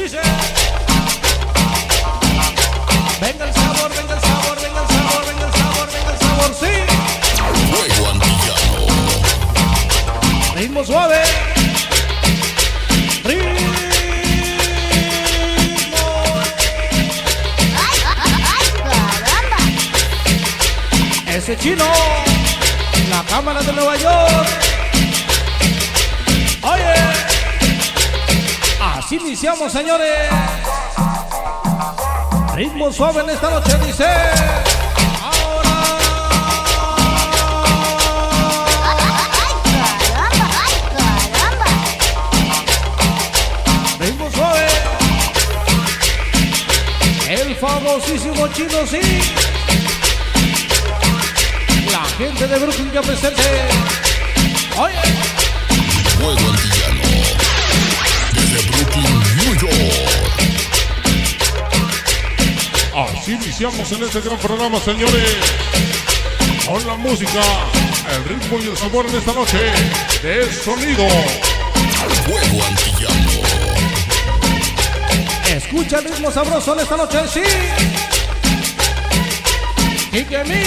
Dice. Venga el sabor, venga el sabor, venga el sabor, venga el sabor, venga el sabor, sí. Fuego Antillano. Ritmo suave. Ritmo. Ese chino, la cámara de Nueva York. Oye, así iniciamos, señores. Ritmo suave en esta noche, dice. Ahora. Ritmo suave. El famosísimo chino, sí. La gente de Brooklyn ya presente. Oye. Fuego Antillano. Desde Brooklyn, New York. Así iniciamos en este gran programa, señores. Con la música, el ritmo y el sabor en esta noche de sonido. Fuego Antillano. Escucha el ritmo sabroso en esta noche, sí. Y que mi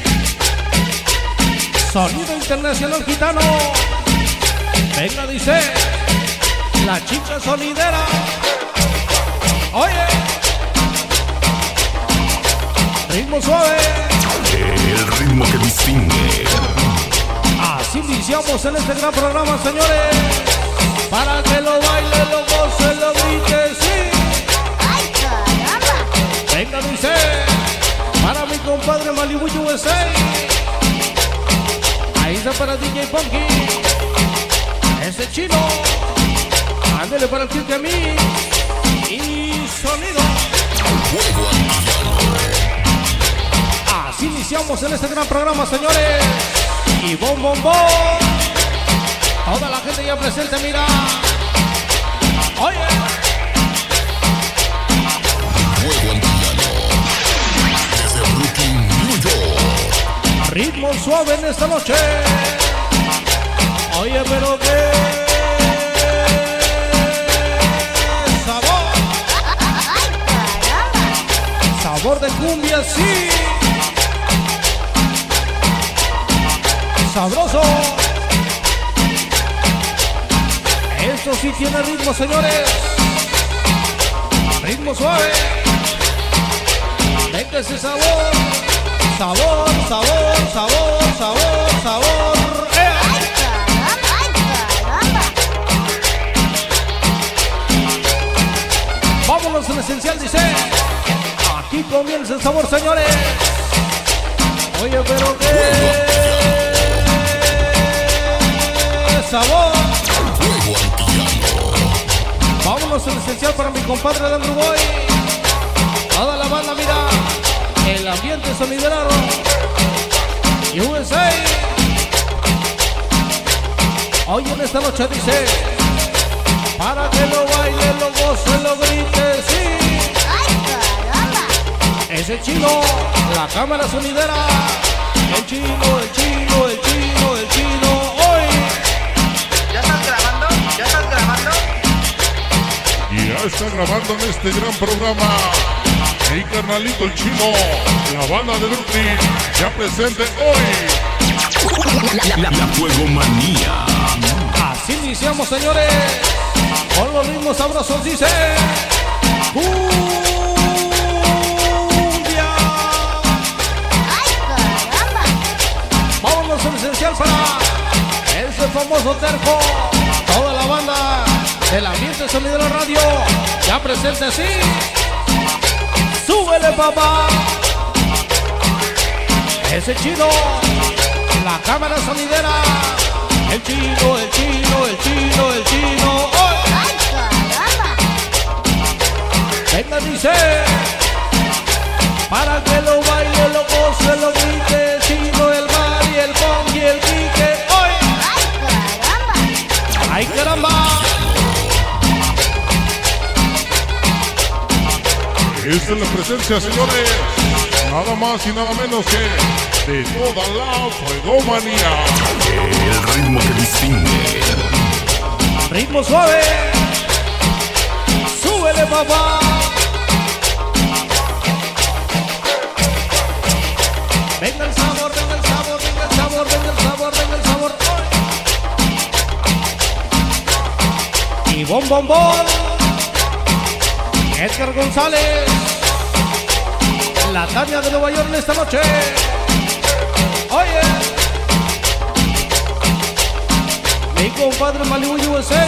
sonido internacional gitano. Venga, dice la chica sonidera. Oye, ritmo suave. El ritmo que distingue. Así iniciamos en este gran programa, señores. Para que lo baile, lo goce, lo grite, sí. ¡Ay, caramba! Venga, dice, para mi compadre Malibu USA. Ahí está para DJ Funky. Ese chino. Ándele para el kit de mí. Y sonido. Fuego Antillano. Así iniciamos en este gran programa, señores. Y bom, bom, bom. Toda la gente ya presente, mira. Oye. Fuego Antillano. Desde Brooklyn, New York. Ritmo suave en esta noche. Oye, pero qué sabor. ¡Ay, caramba! Sabor de cumbia, sí. Sabroso. Esto sí tiene ritmo, señores. Ritmo suave. Venga ese sabor. Sabor, sabor, sabor, sabor, sabor. ¡Ay, caramba! ¡Ay, caramba! Vámonos en esencial, dice. Aquí comienza el sabor, señores. Oye, pero qué sabor. Fuego Antillano. Vámonos en esencial para mi compadre de Andrew Boy. Toda la banda, mira. El ambiente sonidero. USA. Hoy en esta noche dice. Para que lo baile, lo goce, lo grite, sí. ¡Ay, caramba! Ese chino, la cámara sonidera. El chino, el chino, el chino, el chino. Hoy. ¿Ya estás grabando? ¿Ya estás grabando? Y ya está grabando en este gran programa. Mi carnalito el chino, la banda de Brooklyn, ya presente hoy. La Fuego Manía. Así iniciamos, señores. Con los ritmos sabrosos, dice. Cumbia. ¡Ay, caramba! Vámonos en esencial para ese famoso terco. Toda la banda del ambiente sonido de la radio. Ya presente, sí. Súbele, papá. Ese chino, la cámara sonidera. El chino, el chino, el chino, el chino. ¡Oh! ¡Ay, caramba! Venga, dice. Para que lo baile, lo goce, lo grite. Chino, el Mari, el Bongi, el Quique. ¡Hoy! ¡Ay, caramba! ¡Ay, caramba! Esta es la presencia, señores, nada más y nada menos que de toda la Fuegomanía. El ritmo que distingue. Ritmo suave. Sube. súbele, papá. Venga el sabor, venga el sabor, venga el sabor, venga el sabor, venga el sabor. Y bom, bom, bom. Edgar González. La Tania de Nueva York esta noche. Oye. Mi compadre Malibu USA.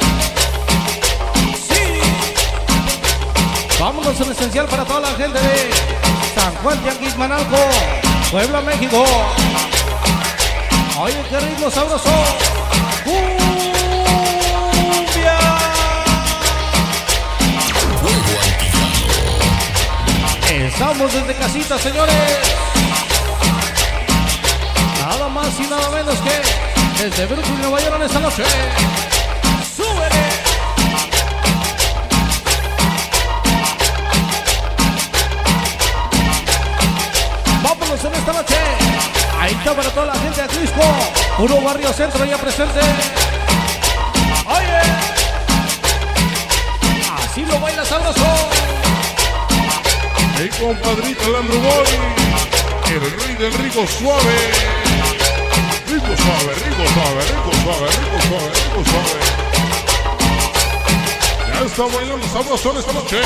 Sí. Vámonos en esencial para toda la gente de San Juan Tianguis, Manalco, Puebla, México. Oye, qué ritmo sabroso. Cumbia. Estamos desde casita, señores. Nada más y nada menos que desde Brooklyn, Nueva York en esta noche. ¡Súbele! Vámonos en esta noche. Ahí está para toda la gente de Crispo. Puro Barrio Centro ya presente. Oye, así lo baila sabroso. Mi compadrito el Andrew Boy, el rey del rico suave. Rico suave, rico suave, rico suave, rico suave, rico suave. Ya está bailando sabroso esta noche.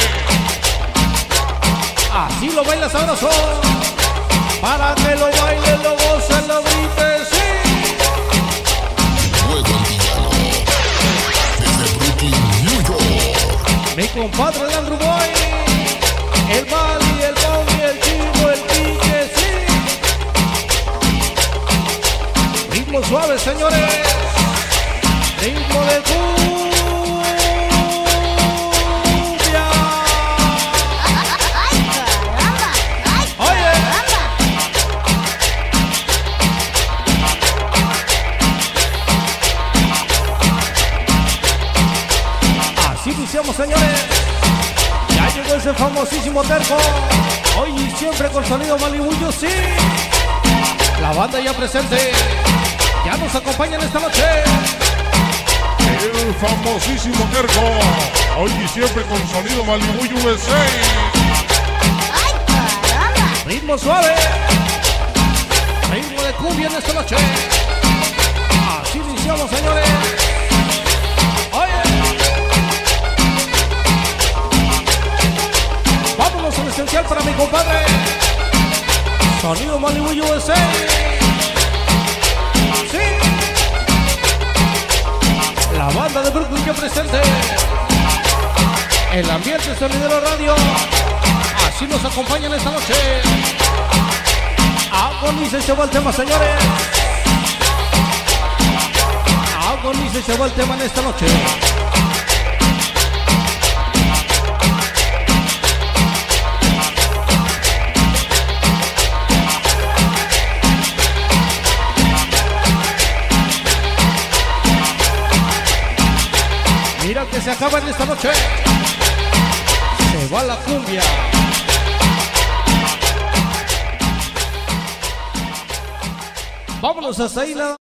Así lo baila sabroso. Para que lo baile, lo goce, lo grite, sí. Fuego Antillano. Desde Brooklyn, New York. Mi compadre el Andrew Boy, el Mali, el Bobby, el Chico, el Quique, sí. Ritmo suave, señores. Ritmo de cumbia. ¡Ay, caramba! ¡Ay, Oye. caramba! Así iniciamos, señores. Ya llegó ese famosísimo terco. Hoy y siempre con sonido Malibullo, sí. La banda ya presente. Ya nos acompañan esta noche. El famosísimo Terco. Hoy y siempre con sonido Malibu USA. ¡Ay, caramba! Ritmo suave. Ritmo de cumbia en esta noche. Así iniciamos, señores. Oye. Vámonos en esencial para mi compadre. Sonido Malibu USA. Sí. La banda de Brooklyn ya presente. El ambiente sonidero radio. Así nos acompañan esta noche. Agoniza y se va el tema, señores. Agoniza y se va el tema en esta noche. Mira que se acaba en esta noche. Se va la cumbia. Vámonos hasta ahí.